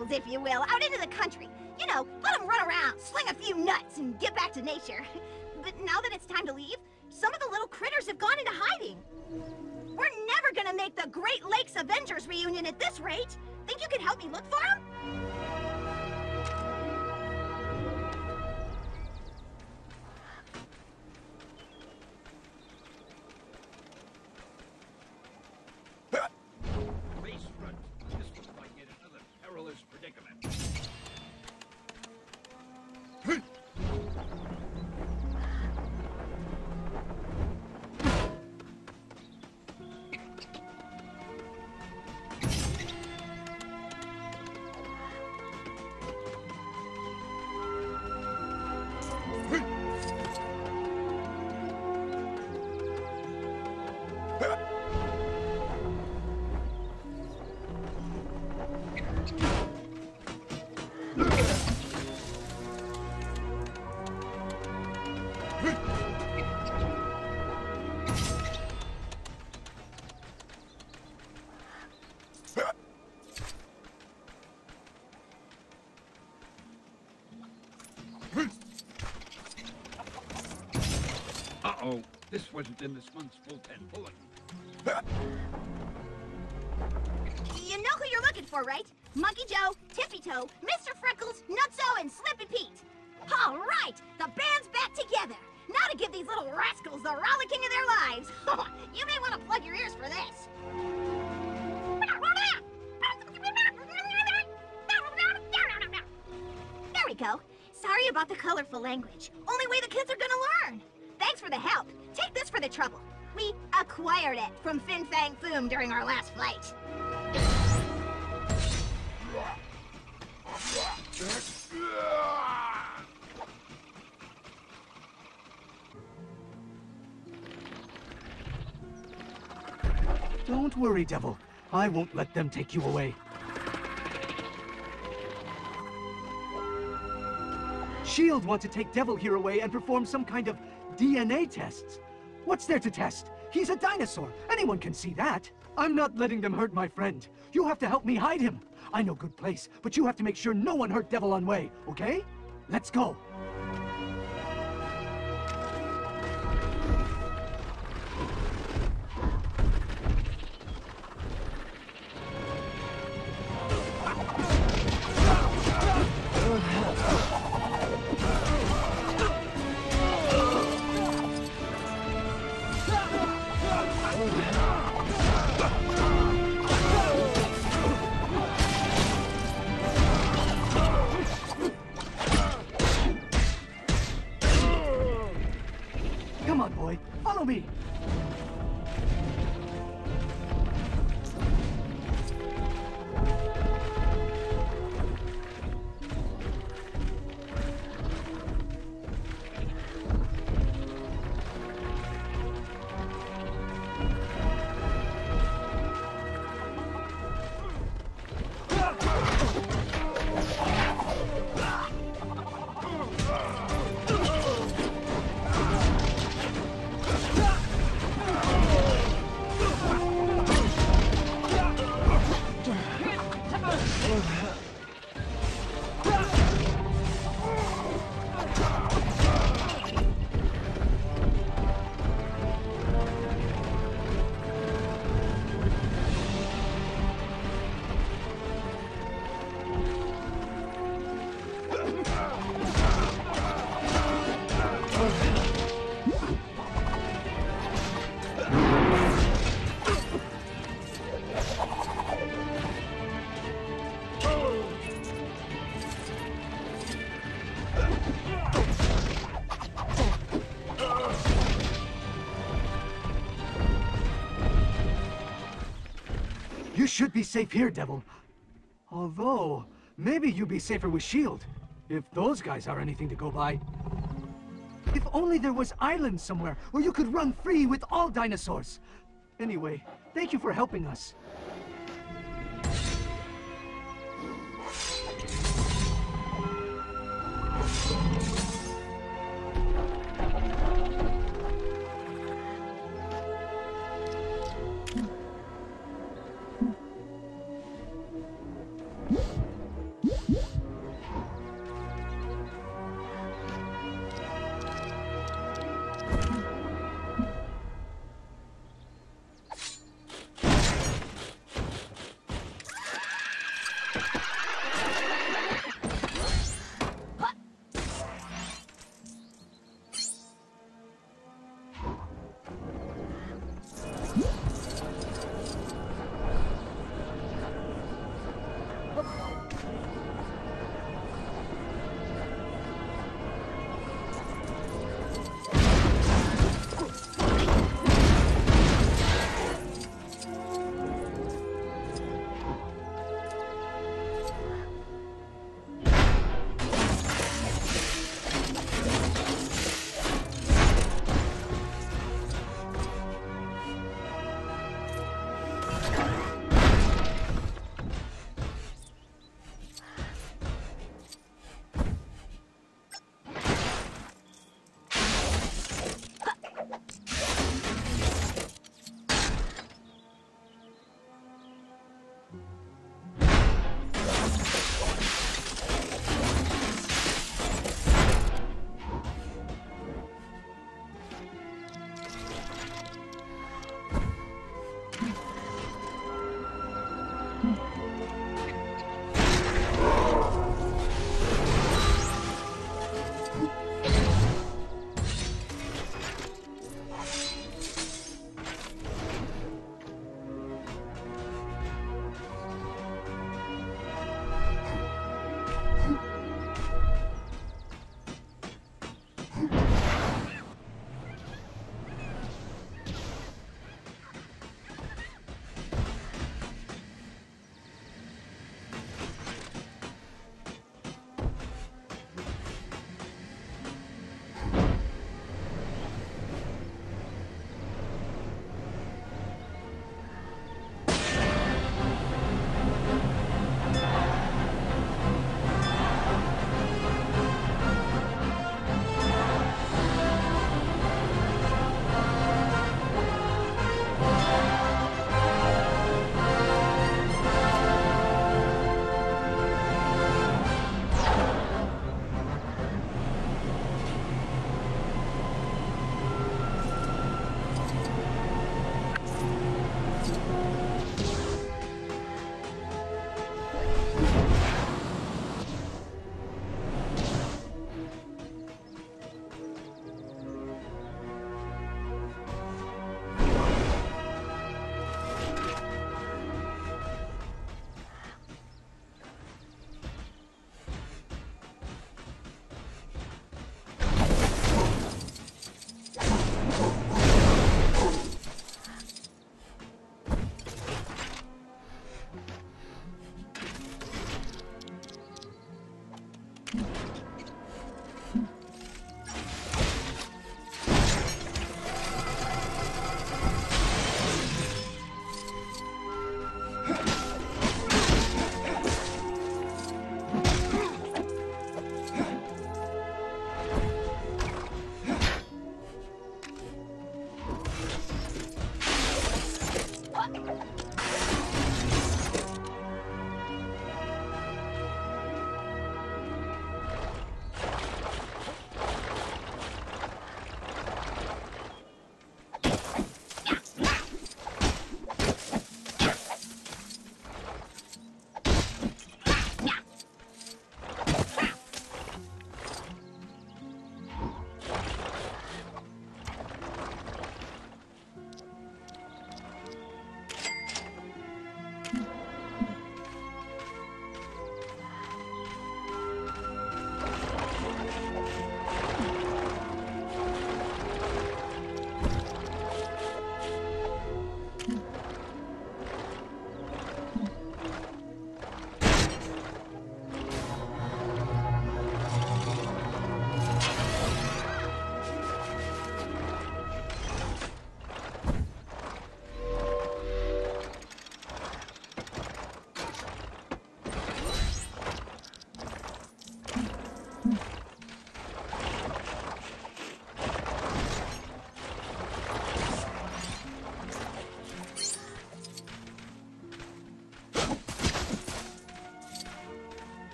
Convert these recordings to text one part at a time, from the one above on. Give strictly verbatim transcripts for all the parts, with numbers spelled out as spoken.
skedaddles, if you will, out into the country. You know, let them run around, sling a few nuts, and get back to nature. But now that it's time to leave, some of the little critters have gone into hiding. We're never gonna make the Great Lakes Avengers reunion at this rate. Think you could help me look for them? Uh-oh, this wasn't in this month's full ten bulletin. You know who you're looking for, right? Monkey Joe, Tippy Toe, Mister Freckles, Nutso, and Slippy Pete. All right, the band's back together. Now to give these little rascals the rollicking of their lives. You may want to plug your ears for this. There we go. Sorry about the colorful language. Only way the kids are gonna learn. Thanks for the help. Take this for the trouble. We acquired it from Fin Fang Foom during our last flight. Don't worry, Devil. I won't let them take you away. SHIELD want to take Devil here away and perform some kind of D N A tests. What's there to test? He's a dinosaur. Anyone can see that. I'm not letting them hurt my friend. You have to help me hide him. I know good place, but you have to make sure no one hurt Devil on way, okay? Let's go. Come on, boy. Follow me. You should be safe here, Devil. Although, maybe you'd be safer with SHIELD, if those guys are anything to go by. If only there was islands somewhere where you could run free with all dinosaurs. Anyway, thank you for helping us.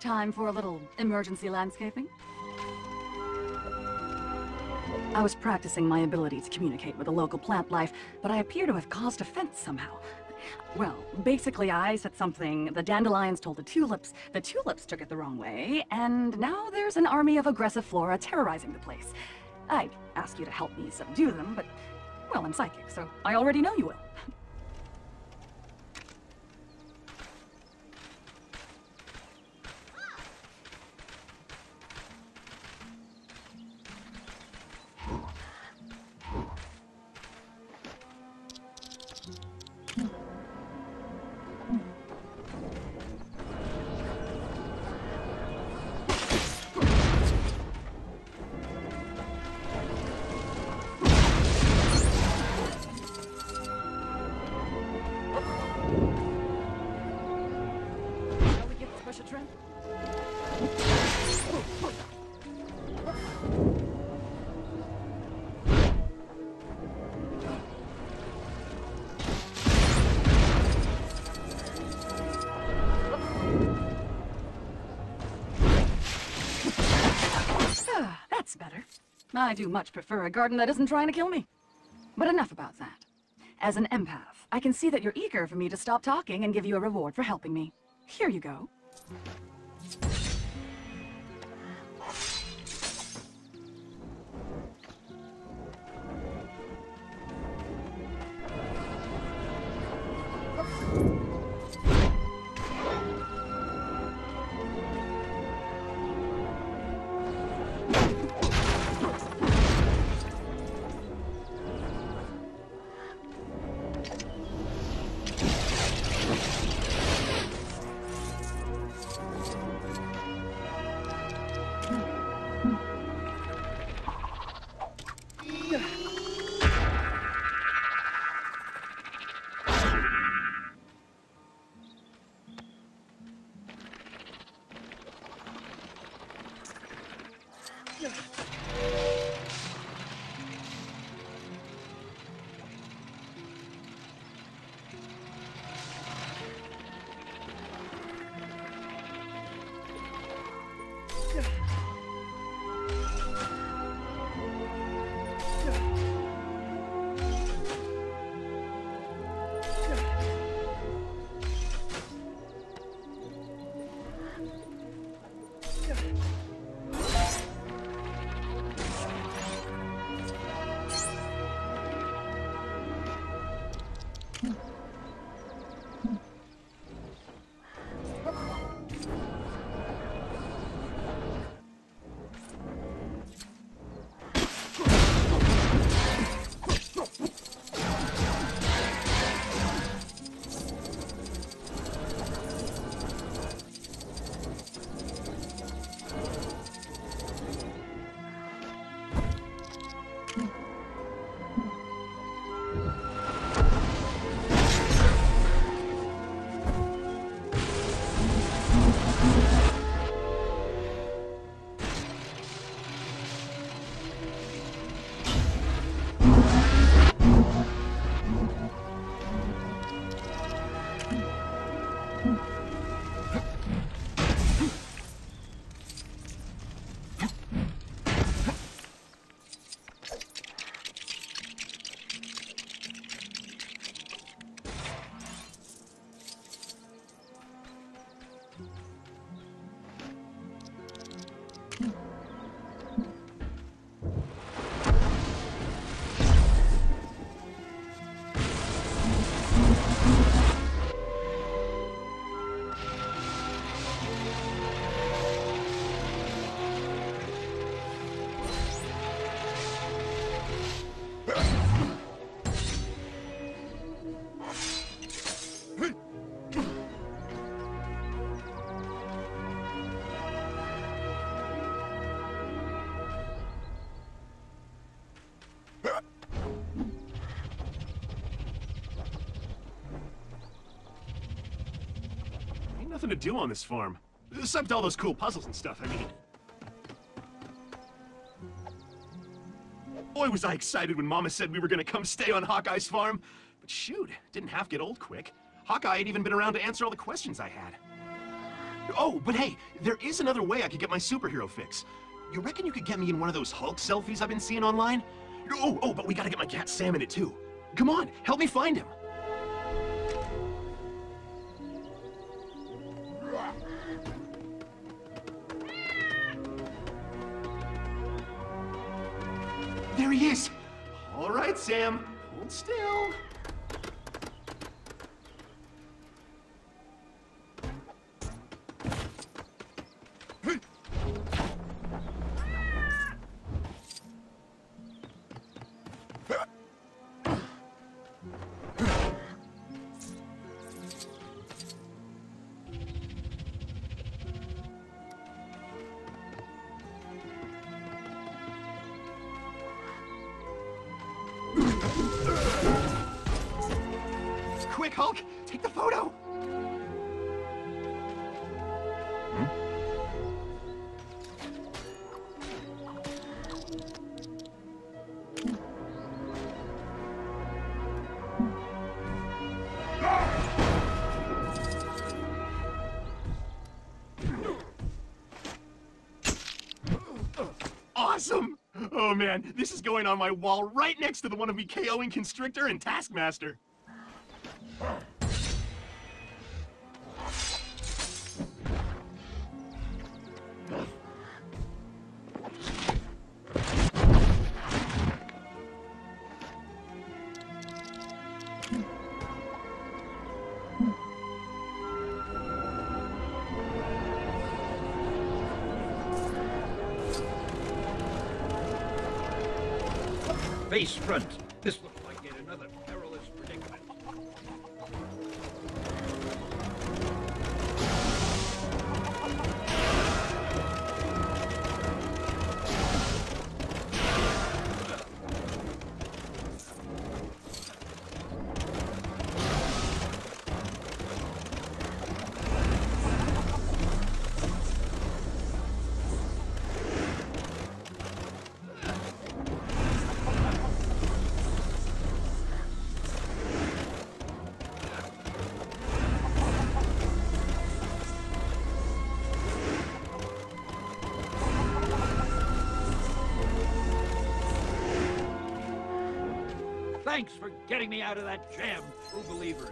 Time for a little emergency landscaping? I was practicing my ability to communicate with the local plant life, but I appear to have caused offense somehow. Well, basically I said something, the dandelions told the tulips, the tulips took it the wrong way, and now there's an army of aggressive flora terrorizing the place. I'd ask you to help me subdue them, but, well, I'm psychic, so I already know you will. That's better. I do much prefer a garden that isn't trying to kill me. But enough about that. As an empath, I can see that you're eager for me to stop talking and give you a reward for helping me. Here you go. Nothing to do on this farm. Except all those cool puzzles and stuff, I mean. Boy, was I excited when Mama said we were gonna come stay on Hawkeye's farm. But shoot, didn't half get old quick. Hawkeye ain't even been around to answer all the questions I had. Oh, but hey, there is another way I could get my superhero fix. You reckon you could get me in one of those Hulk selfies I've been seeing online? Oh, oh, but we gotta get my cat Sam in it too. Come on, help me find him. There he is! All right, Sam, hold still. Quick, Hulk! Take the photo! Awesome! Oh man, this is going on my wall right next to the one of me KOing Constrictor and Taskmaster. Face front. This looks like yet another perilous predicament. Thanks for getting me out of that jam, true believers.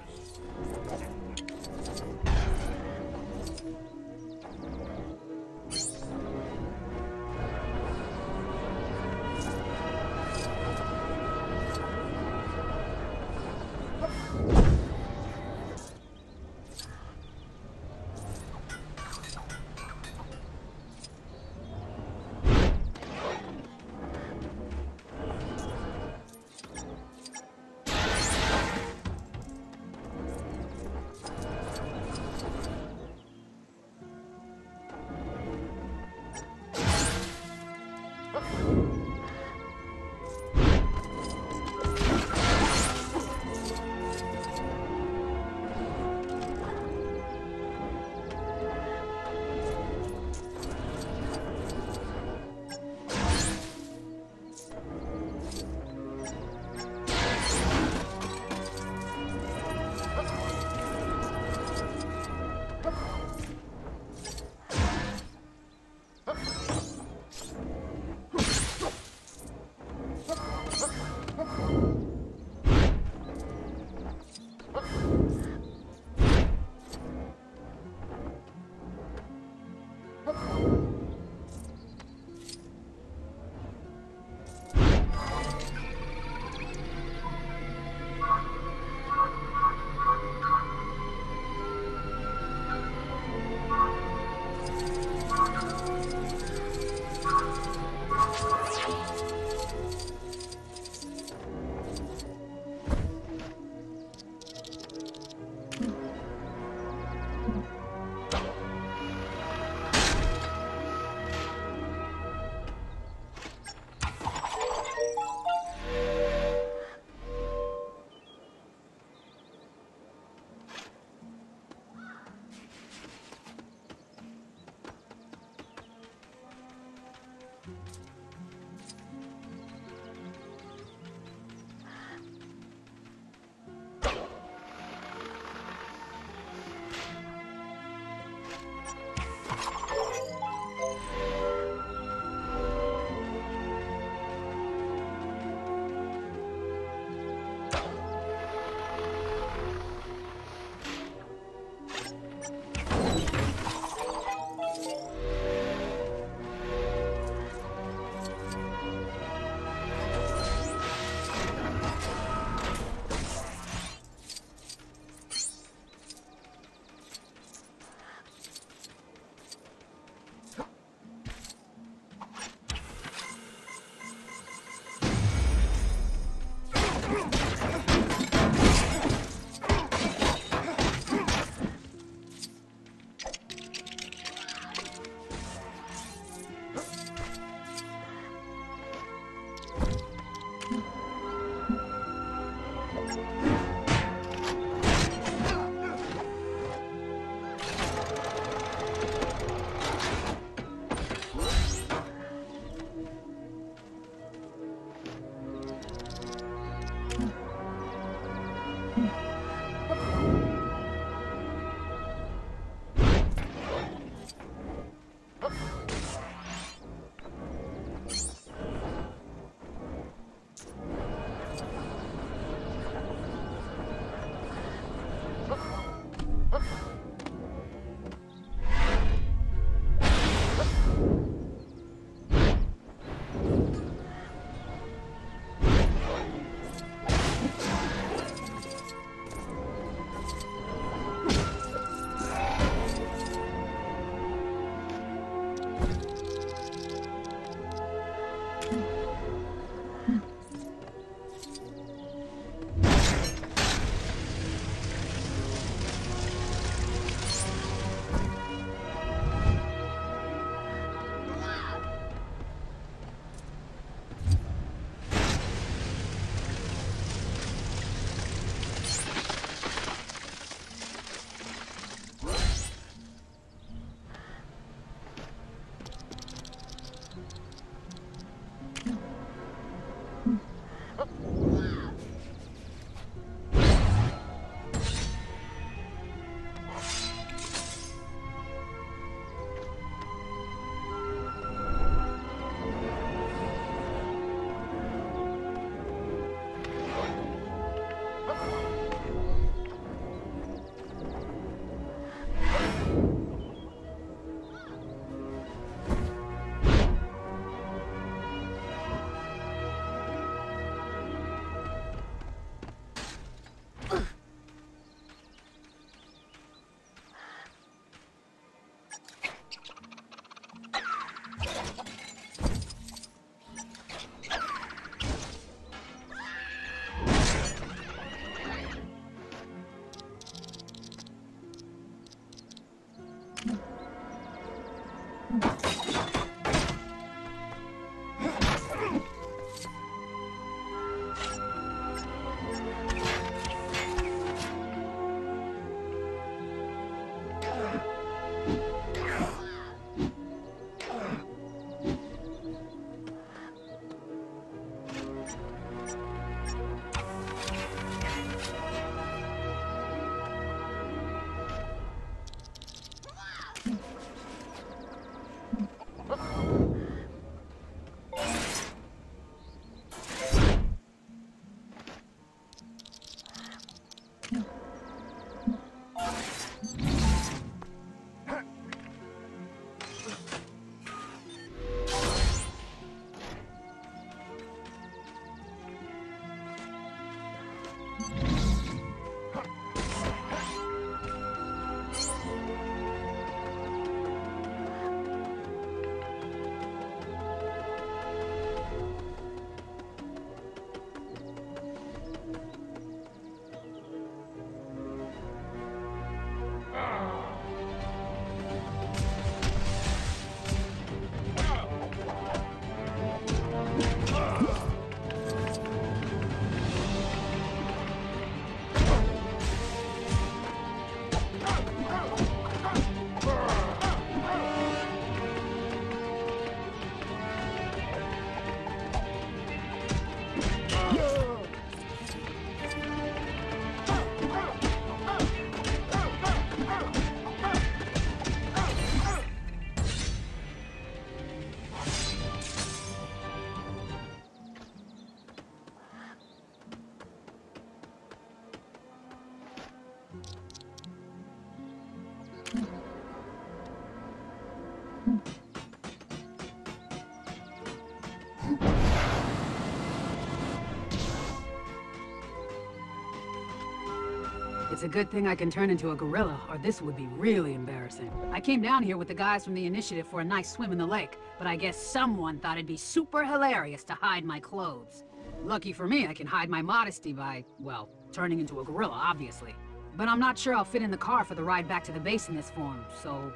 It's a good thing I can turn into a gorilla, or this would be really embarrassing. I came down here with the guys from the Initiative for a nice swim in the lake, but I guess someone thought it'd be super hilarious to hide my clothes. Lucky for me, I can hide my modesty by, well, turning into a gorilla, obviously. But I'm not sure I'll fit in the car for the ride back to the base in this form, so...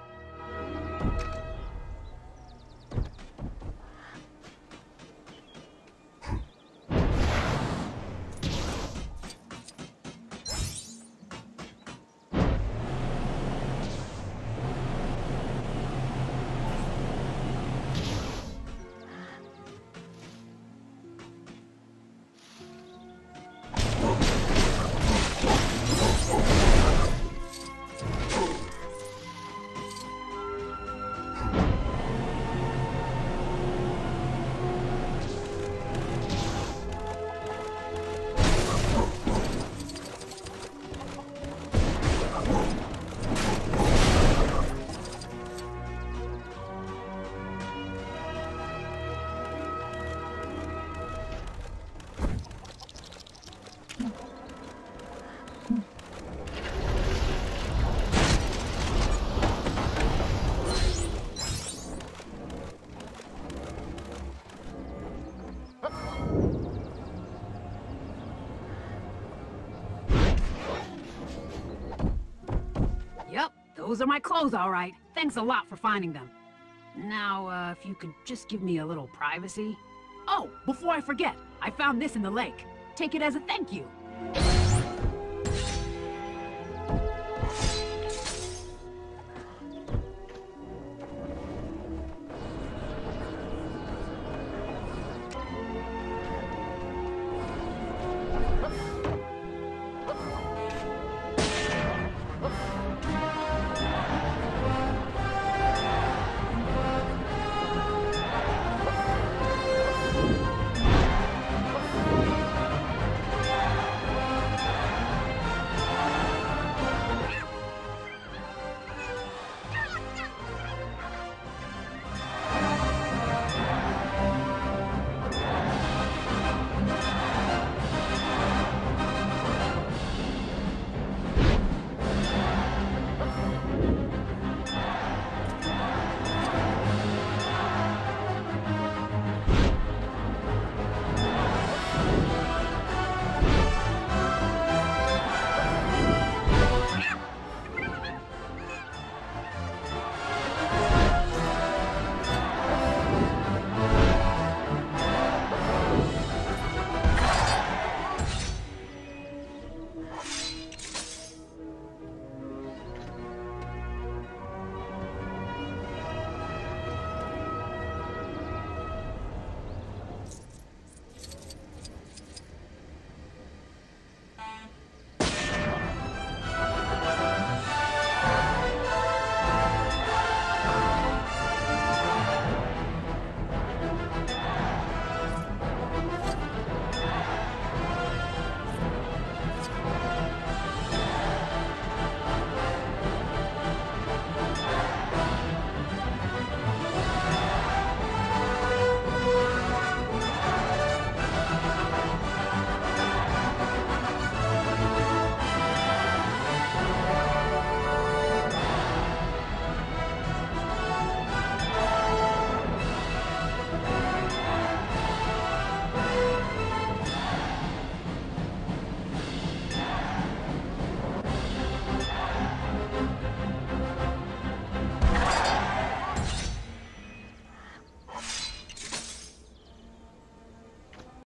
Those are my clothes, all right. Thanks a lot for finding them. Now, uh, if you could just give me a little privacy. Oh, before I forget, I found this in the lake. Take it as a thank you.